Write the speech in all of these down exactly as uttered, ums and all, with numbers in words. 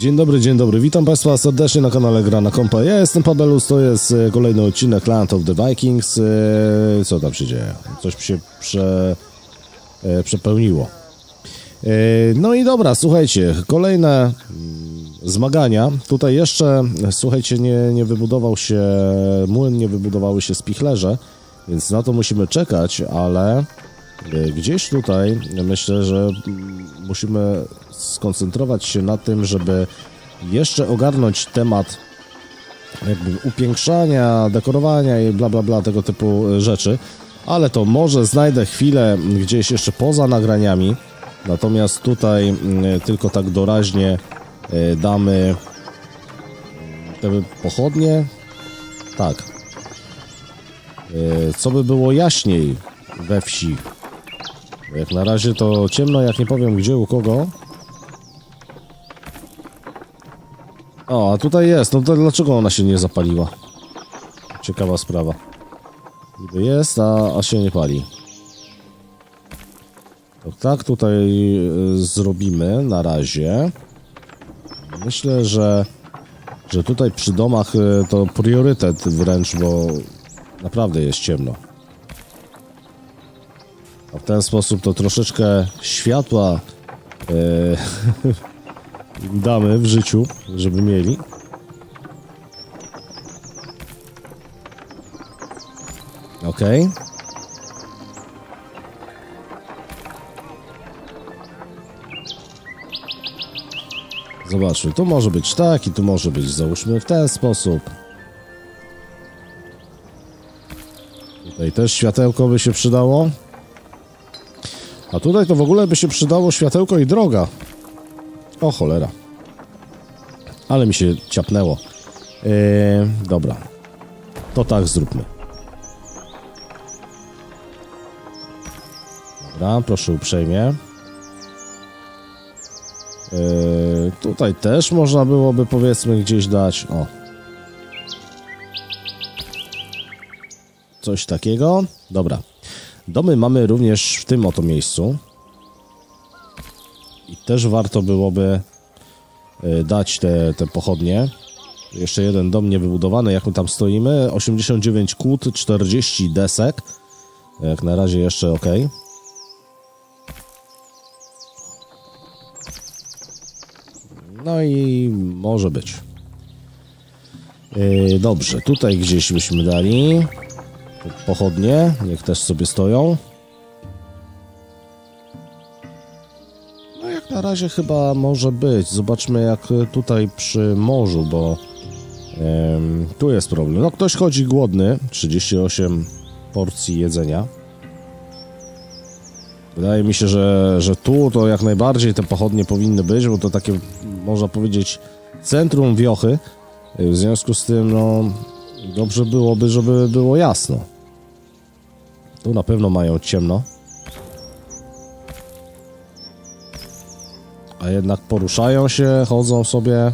Dzień dobry, dzień dobry, witam Państwa serdecznie na kanale Gra na Kompa. Ja jestem Pabelus, to jest kolejny odcinek Land of the Vikings. Co tam się dzieje? Coś się prze... przepełniło. No i dobra, słuchajcie, kolejne zmagania. Tutaj jeszcze, słuchajcie, nie, nie wybudował się młyn, nie wybudowały się spichlerze, więc na to musimy czekać, ale gdzieś tutaj myślę, że musimy skoncentrować się na tym, żeby jeszcze ogarnąć temat jakby upiększania, dekorowania i bla bla bla, tego typu rzeczy, ale to może znajdę chwilę gdzieś jeszcze poza nagraniami, natomiast tutaj tylko tak doraźnie damy te pochodnie, tak, co by było jaśniej we wsi. Jak na razie to ciemno, jak nie powiem gdzie, u kogo. O, a tutaj jest, no to dlaczego ona się nie zapaliła? Ciekawa sprawa. Niby jest, a, a się nie pali. To tak tutaj y, zrobimy na razie. Myślę, że, że tutaj przy domach y, to priorytet wręcz, bo naprawdę jest ciemno. A w ten sposób to troszeczkę światła yy, damy w życiu, żeby mieli. Ok. Zobaczmy, tu może być tak i tu może być, załóżmy w ten sposób. Tutaj też światełko by się przydało. A tutaj to w ogóle by się przydało światełko i droga. O cholera. Ale mi się ciapnęło. Eee, dobra. To tak zróbmy. Dobra, proszę uprzejmie. Eee, tutaj też można byłoby, powiedzmy, gdzieś dać. O. Coś takiego. Dobra. Domy mamy również w tym oto miejscu. I też warto byłoby dać te, te pochodnie. Jeszcze jeden dom niewybudowany, jak my tam stoimy. osiemdziesiąt dziewięć kłód, czterdzieści desek. Jak na razie jeszcze ok. No i może być. Yy, dobrze, tutaj gdzieś byśmy dali pochodnie, niech też sobie stoją. No jak na razie chyba może być. Zobaczmy jak tutaj przy morzu, bo em, tu jest problem. No ktoś chodzi głodny, trzydzieści osiem porcji jedzenia. Wydaje mi się, że, że tu to jak najbardziej te pochodnie powinny być, bo to takie, można powiedzieć, centrum wiochy. W związku z tym, no, dobrze byłoby, żeby było jasno. Tu na pewno mają ciemno. A jednak poruszają się, chodzą sobie.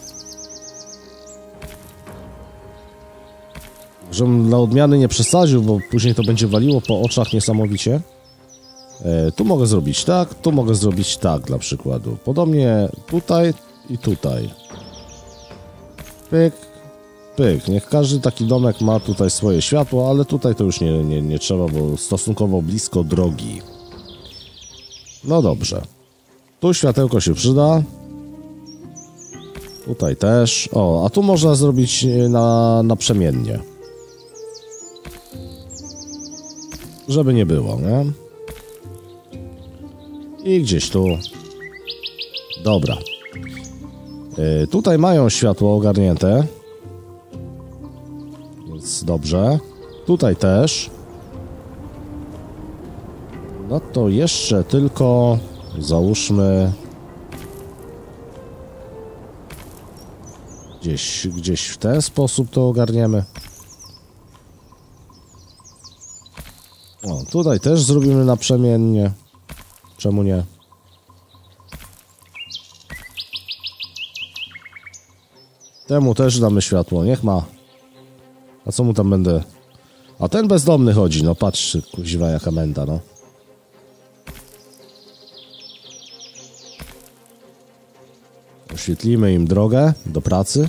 Żebym dla odmiany nie przesadził, bo później to będzie waliło po oczach niesamowicie. E, tu mogę zrobić tak, tu mogę zrobić tak dla przykładu. Podobnie tutaj i tutaj. Pyk. Pyk, niech każdy taki domek ma tutaj swoje światło, ale tutaj to już nie, nie, nie trzeba, bo stosunkowo blisko drogi. No dobrze. Tu światełko się przyda. Tutaj też. O, a tu można zrobić na, naprzemiennie. Żeby nie było, nie? I gdzieś tu. Dobra. Yy, tutaj mają światło ogarnięte. Dobrze. Tutaj też. No to jeszcze tylko załóżmy gdzieś, gdzieś w ten sposób to ogarniemy. O, tutaj też zrobimy naprzemiennie. Czemu nie? Temu też damy światło, niech ma. A co mu tam będę... A ten bezdomny chodzi, no patrz, kuźwa jaka menda, no. Oświetlimy im drogę do pracy.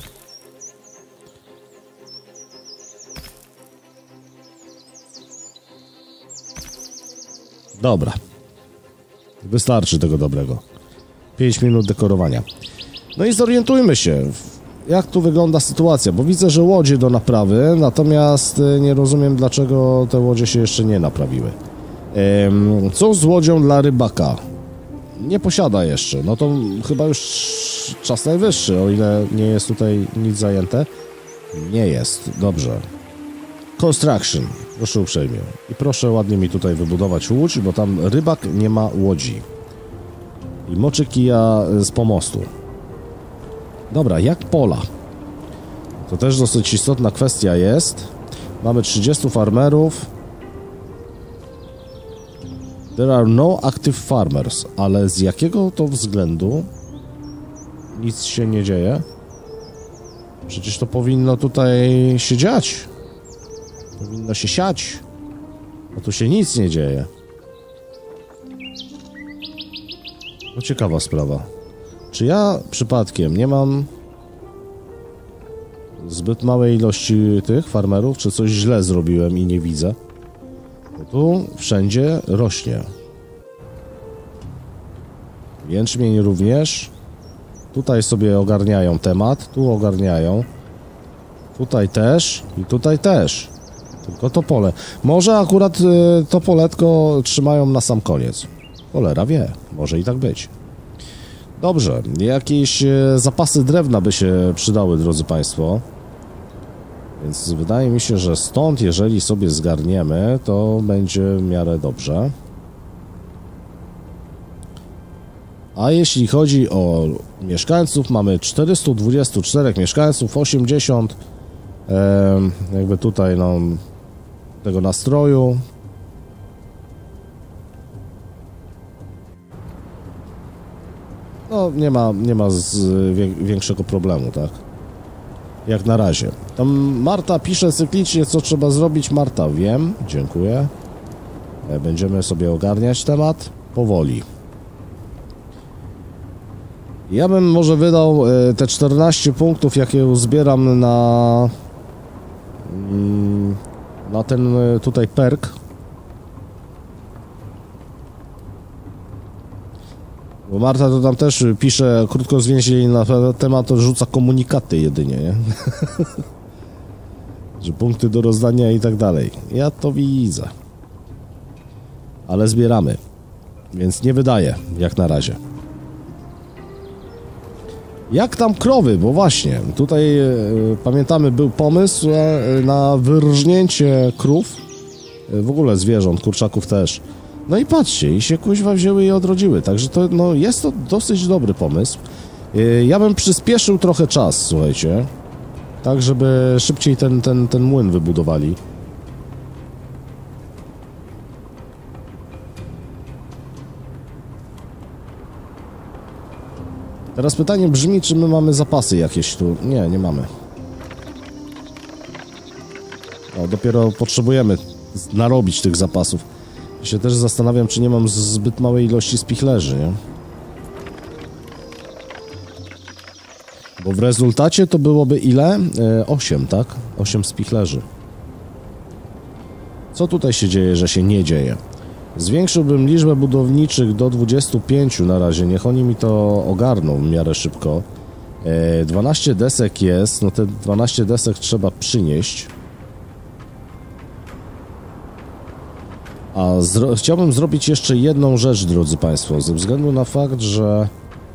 Dobra. Wystarczy tego dobrego. pięć minut dekorowania. No i zorientujmy się, jak tu wygląda sytuacja, bo widzę, że łodzie do naprawy, natomiast nie rozumiem, dlaczego te łodzie się jeszcze nie naprawiły. Co z łodzią dla rybaka? Nie posiada jeszcze. No to chyba już czas najwyższy, o ile nie jest tutaj nic zajęte. Nie jest. Dobrze. Construction. Proszę uprzejmie. I proszę ładnie mi tutaj wybudować łódź, bo tam rybak nie ma łodzi. I moczy kija z pomostu. Dobra, jak pola? To też dosyć istotna kwestia jest. Mamy trzydziestu farmerów. There are no active farmers. Ale z jakiego to względu nic się nie dzieje? Przecież to powinno tutaj się dziać. Powinno się siać. A tu się nic nie dzieje. No ciekawa sprawa. Czy ja przypadkiem nie mam zbyt małej ilości tych farmerów, czy coś źle zrobiłem i nie widzę? Bo tu wszędzie rośnie. Jęczmień również. Tutaj sobie ogarniają temat, tu ogarniają. Tutaj też i tutaj też. Tylko to pole. Może akurat y, to poletko trzymają na sam koniec. Cholera wie, może i tak być. Dobrze, jakieś y, zapasy drewna by się przydały, drodzy Państwo. Więc wydaje mi się, że stąd, jeżeli sobie zgarniemy, to będzie w miarę dobrze. A jeśli chodzi o mieszkańców, mamy czterystu dwudziestu czterech mieszkańców, osiemdziesiąt e, jakby tutaj no tego nastroju. No nie ma, nie ma z, wie, większego problemu, tak? Jak na razie. Tam Marta pisze cyklicznie, co trzeba zrobić. Marta, wiem, dziękuję. E, będziemy sobie ogarniać temat powoli. Ja bym może wydał y, te czternaście punktów, jakie uzbieram na mm, na ten y, tutaj perk. Bo Marta to tam też pisze, krótko zwięźle na temat, to rzuca komunikaty jedynie, nie? Że punkty do rozdania i tak dalej. Ja to widzę. Ale zbieramy. Więc nie wydaję, jak na razie. Jak tam krowy? Bo właśnie, tutaj e, pamiętamy, był pomysł e, na wyrżnięcie krów, e, w ogóle zwierząt, kurczaków też. No i patrzcie, i się kuźwa wzięły i odrodziły, także to no, jest to dosyć dobry pomysł. E, ja bym przyspieszył trochę czas, słuchajcie, tak żeby szybciej ten, ten, ten młyn wybudowali. Teraz pytanie brzmi, czy my mamy zapasy jakieś tu? Nie, nie mamy. O, dopiero potrzebujemy narobić tych zapasów. Ja się też zastanawiam, czy nie mam zbyt małej ilości spichlerzy, nie? Bo w rezultacie to byłoby ile? E, osiem, tak? osiem spichlerzy. Co tutaj się dzieje, że się nie dzieje? Zwiększyłbym liczbę budowniczych do dwudziestu pięciu na razie, niech oni mi to ogarną w miarę szybko. E, dwanaście desek jest, no te dwanaście desek trzeba przynieść. A zro chciałbym zrobić jeszcze jedną rzecz, drodzy Państwo, ze względu na fakt, że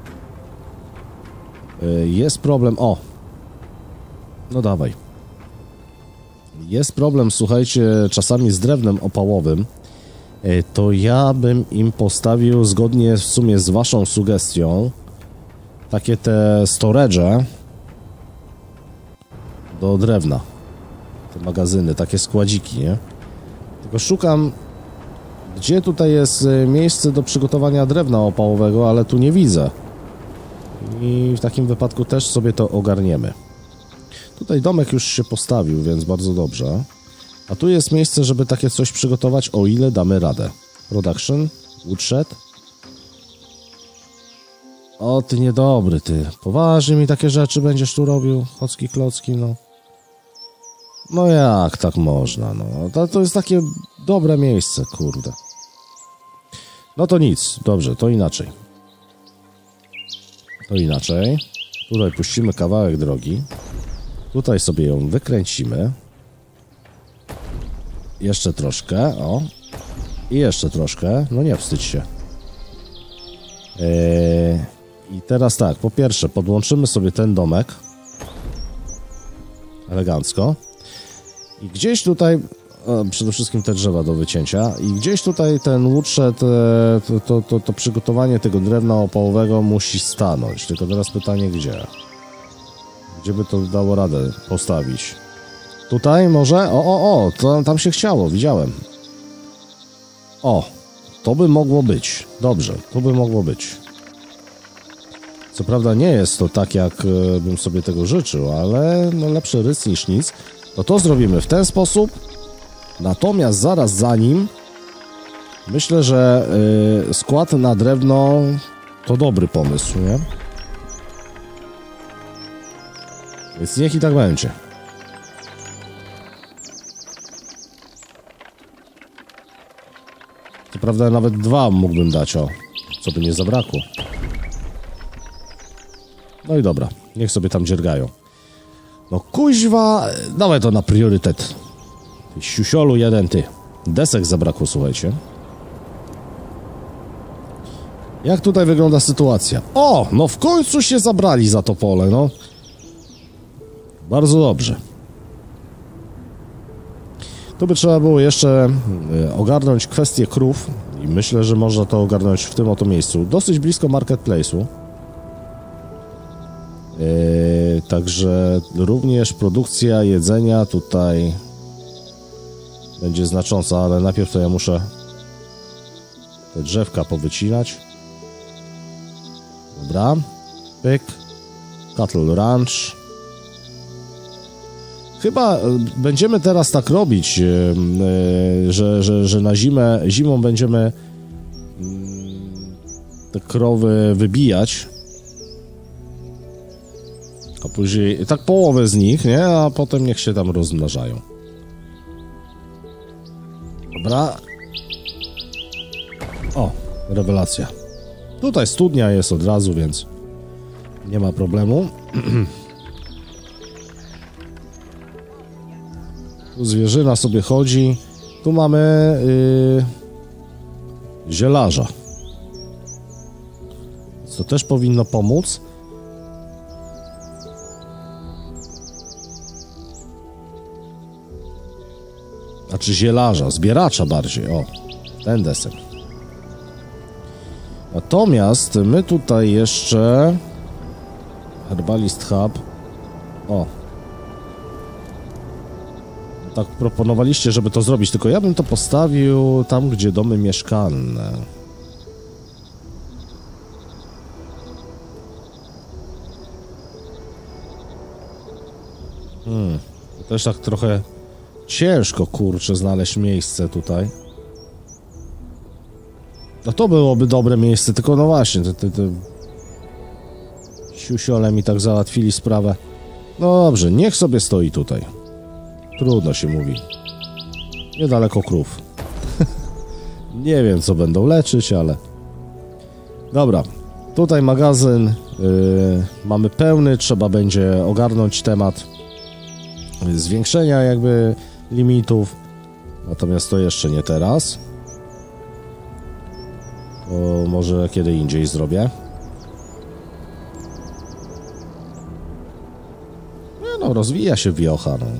e, jest problem... O! No dawaj. Jest problem, słuchajcie, czasami z drewnem opałowym. To ja bym im postawił, zgodnie w sumie z waszą sugestią, takie te storage'e do drewna. Te magazyny, takie składziki, nie? Tylko szukam, gdzie tutaj jest miejsce do przygotowania drewna opałowego, ale tu nie widzę. I w takim wypadku też sobie to ogarniemy. Tutaj domek już się postawił, więc bardzo dobrze. A tu jest miejsce, żeby takie coś przygotować, o ile damy radę. Production, woodshed. O, ty niedobry, ty. Poważnie mi takie rzeczy będziesz tu robił? Chocki klocki, no. No jak tak można, no. To, to jest takie dobre miejsce, kurde. No to nic, dobrze, to inaczej. To inaczej. Tutaj puścimy kawałek drogi. Tutaj sobie ją wykręcimy. Jeszcze troszkę, o. I jeszcze troszkę. No nie wstydź się. Eee, I teraz tak, po pierwsze podłączymy sobie ten domek. Elegancko. I gdzieś tutaj, o, przede wszystkim te drzewa do wycięcia. I gdzieś tutaj ten łutrze, te, to, to, to, to przygotowanie tego drewna opałowego musi stanąć. Tylko teraz pytanie, gdzie? Gdzie by to dało radę postawić? Tutaj może? O, o, o, to tam się chciało, widziałem. O, to by mogło być. Dobrze, to by mogło być. Co prawda nie jest to tak, jak y, bym sobie tego życzył, ale no, lepszy rys niż nic. To to zrobimy w ten sposób. Natomiast zaraz za nim myślę, że y, skład na drewno to dobry pomysł, nie? Więc niech i tak będzie. Co prawda nawet dwa mógłbym dać, o, co by nie zabrakło. No i dobra, niech sobie tam dziergają. No kuźwa, dawaj to na priorytet. Ty siusiolu jeden, ty. Desek zabrakło, słuchajcie. Jak tutaj wygląda sytuacja? O, no w końcu się zabrali za to pole, no. Bardzo dobrze. Tu by trzeba było jeszcze ogarnąć kwestię krów i myślę, że można to ogarnąć w tym oto miejscu. Dosyć blisko marketplace'u. Yy, także również produkcja jedzenia tutaj będzie znacząca, ale najpierw to ja muszę te drzewka powycinać. Dobra. Pyk. Cattle Ranch. Chyba będziemy teraz tak robić, yy, yy, że, że, że na zimę, zimą będziemy yy, te krowy wybijać. A później tak połowę z nich, nie? A potem niech się tam rozmnażają. Dobra. O, rewelacja. Tutaj studnia jest od razu, więc nie ma problemu. Tu zwierzyna sobie chodzi. Tu mamy yy, zielarza. Co też powinno pomóc. Znaczy zielarza, zbieracza bardziej, o, ten desek. Natomiast my tutaj jeszcze Herbalist Hub, o, tak proponowaliście, żeby to zrobić, tylko ja bym to postawił tam, gdzie domy mieszkalne. Hmm, to też tak trochę ciężko, kurczę, znaleźć miejsce tutaj. No to byłoby dobre miejsce, tylko no właśnie, te, te, te siusiole mi tak załatwili sprawę. No dobrze, niech sobie stoi tutaj. Trudno się mówi. Niedaleko krów. Nie wiem, co będą leczyć, ale... Dobra, tutaj magazyn yy, mamy pełny, trzeba będzie ogarnąć temat zwiększenia jakby limitów, natomiast to jeszcze nie teraz. To może kiedy indziej zrobię. No, no rozwija się wiocha, no.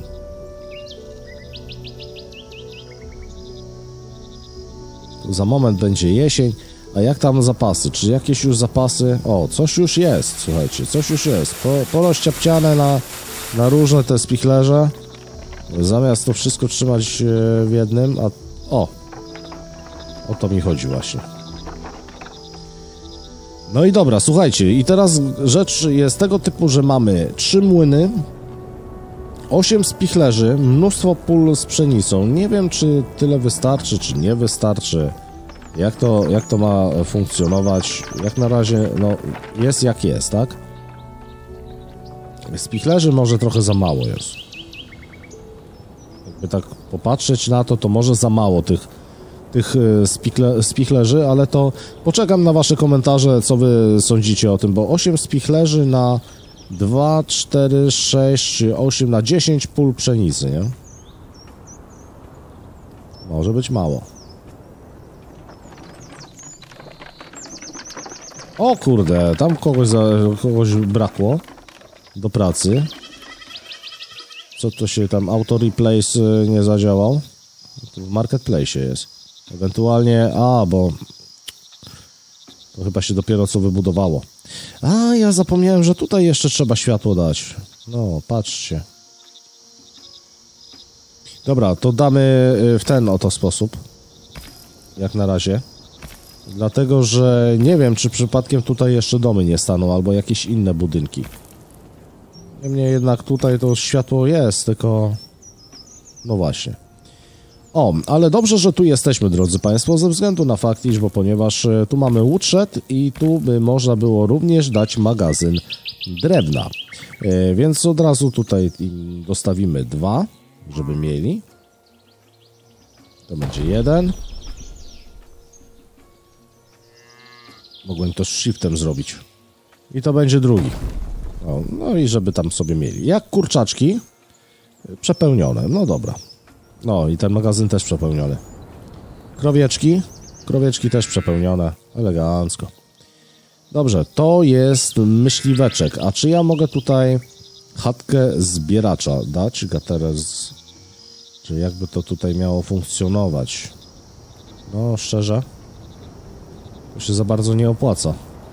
Tu za moment będzie jesień, a jak tam zapasy? Czy jakieś już zapasy? O, coś już jest, słuchajcie, coś już jest. Po, porozciapciane na, na różne te spichlerze. Zamiast to wszystko trzymać w jednym, a... O! O to mi chodzi właśnie. No i dobra, słuchajcie, i teraz rzecz jest tego typu, że mamy trzy młyny, osiem spichlerzy, mnóstwo pól z pszenicą. Nie wiem, czy tyle wystarczy, czy nie wystarczy. Jak to, jak to ma funkcjonować? Jak na razie, no, jest jak jest, tak? Spichlerzy może trochę za mało jest. Jakby tak popatrzeć na to, to może za mało tych, tych spichle, spichlerzy, ale to poczekam na wasze komentarze, co wy sądzicie o tym, bo osiem spichlerzy na dwa, cztery, sześć, osiem, na dziesięć pól pszenicy, nie? Może być mało. O kurde, tam kogoś, za, kogoś brakło do pracy. Co to się tam, auto replace nie zadziałał? To w marketplace jest. Ewentualnie, a, bo to chyba się dopiero co wybudowało. A, ja zapomniałem, że tutaj jeszcze trzeba światło dać. No, patrzcie. Dobra, to damy w ten oto sposób. Jak na razie. Dlatego, że nie wiem, czy przypadkiem tutaj jeszcze domy nie staną, albo jakieś inne budynki. Niemniej jednak tutaj to światło jest, tylko... No właśnie. O, ale dobrze, że tu jesteśmy, drodzy Państwo, ze względu na fakt, iż, bo ponieważ tu mamy łuczet i tu by można było również dać magazyn drewna. E, więc od razu tutaj dostawimy dwa, żeby mieli. To będzie jeden. Mogłem to shiftem zrobić. I to będzie drugi. O, no i żeby tam sobie mieli. Jak kurczaczki przepełnione. No dobra. No i ten magazyn też przepełniony. Krowieczki. Krowieczki też przepełnione. Elegancko. Dobrze, to jest myśliweczek. A czy ja mogę tutaj chatkę zbieracza dać? Gaterę z... Czy jakby to tutaj miało funkcjonować? No, szczerze, to się za bardzo nie opłaca.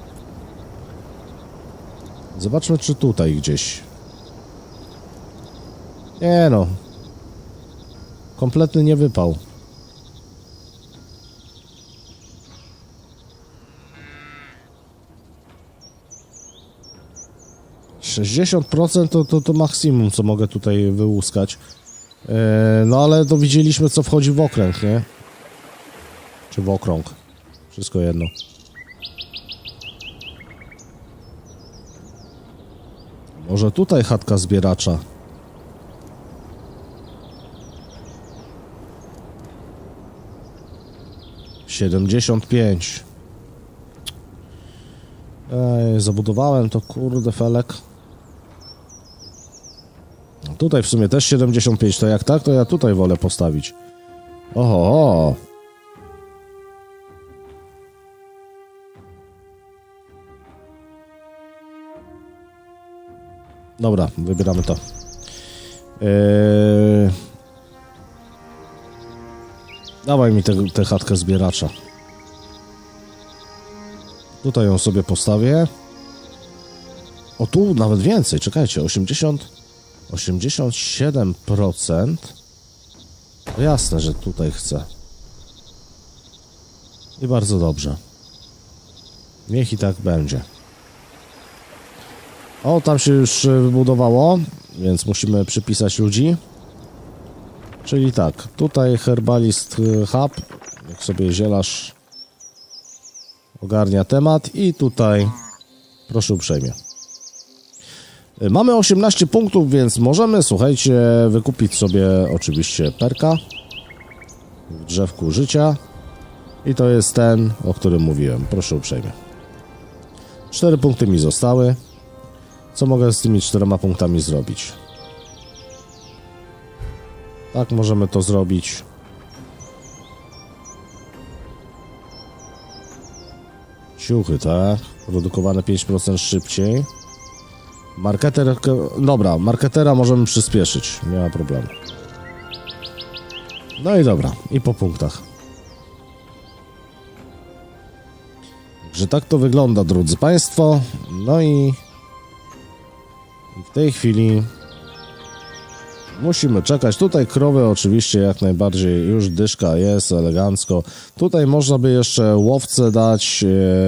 Zobaczmy, czy tutaj gdzieś. Nie no. Kompletny niewypał. sześćdziesiąt procent to, to, to maksimum, co mogę tutaj wyłuskać. Yy, no ale to widzieliśmy, co wchodzi w okręg, nie? Czy w okrąg. Wszystko jedno. Może tutaj chatka zbieracza. siedemdziesiąt pięć. Ej, zabudowałem to, kurde, felek. Tutaj w sumie też siedemdziesiąt pięć, to jak tak, to ja tutaj wolę postawić. Oho. Dobra, wybieramy to. Eee... Dawaj mi tę chatkę zbieracza. Tutaj ją sobie postawię. O, tu nawet więcej, czekajcie, osiemdziesiąt, osiemdziesiąt siedem procent. No jasne, że tutaj chcę. I bardzo dobrze. Niech i tak będzie. O, tam się już wybudowało, więc musimy przypisać ludzi. Czyli tak, tutaj Herbalist Hub, jak sobie zielarz ogarnia temat i tutaj proszę uprzejmie. Mamy osiemnaście punktów, więc możemy, słuchajcie, wykupić sobie oczywiście perka w drzewku życia i to jest ten, o którym mówiłem, proszę uprzejmie. Cztery punkty mi zostały. Co mogę z tymi czterema punktami zrobić? Tak, możemy to zrobić. Ciuchy, tak? Produkowane pięć procent szybciej. Marketer... Dobra, marketera możemy przyspieszyć. Nie ma problemu. No i dobra. I po punktach. Także tak to wygląda, drodzy Państwo. No i... w tej chwili... musimy czekać. Tutaj krowy oczywiście jak najbardziej już dyszka jest, elegancko. Tutaj można by jeszcze łowcę dać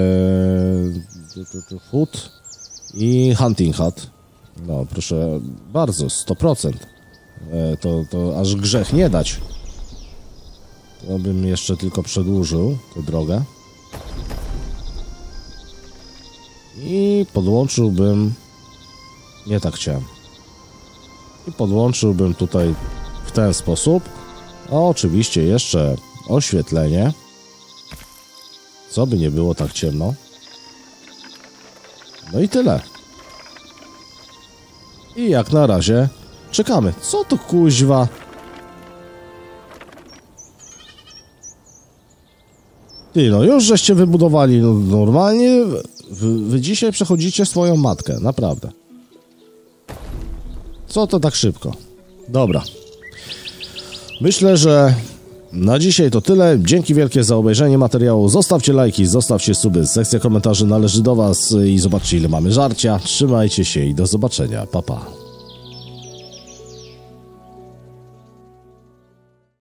ee, hut i hunting hut. No proszę bardzo, sto procent. E, to, to aż grzech nie dać. to bym jeszcze tylko przedłużył tę drogę. I podłączyłbym... Nie tak chciałem. I podłączyłbym tutaj w ten sposób. A oczywiście jeszcze oświetlenie. Co by nie było tak ciemno. No i tyle. I jak na razie czekamy. Co to kuźwa? Ty, no już żeście wybudowali no, normalnie. Wy, wy dzisiaj przechodzicie swoją matkę, naprawdę. Co to tak szybko? Dobra. Myślę, że na dzisiaj to tyle. Dzięki wielkie za obejrzenie materiału. Zostawcie lajki, zostawcie suby. Sekcja komentarzy należy do was i zobaczcie, ile mamy żarcia. Trzymajcie się i do zobaczenia. Pa, pa.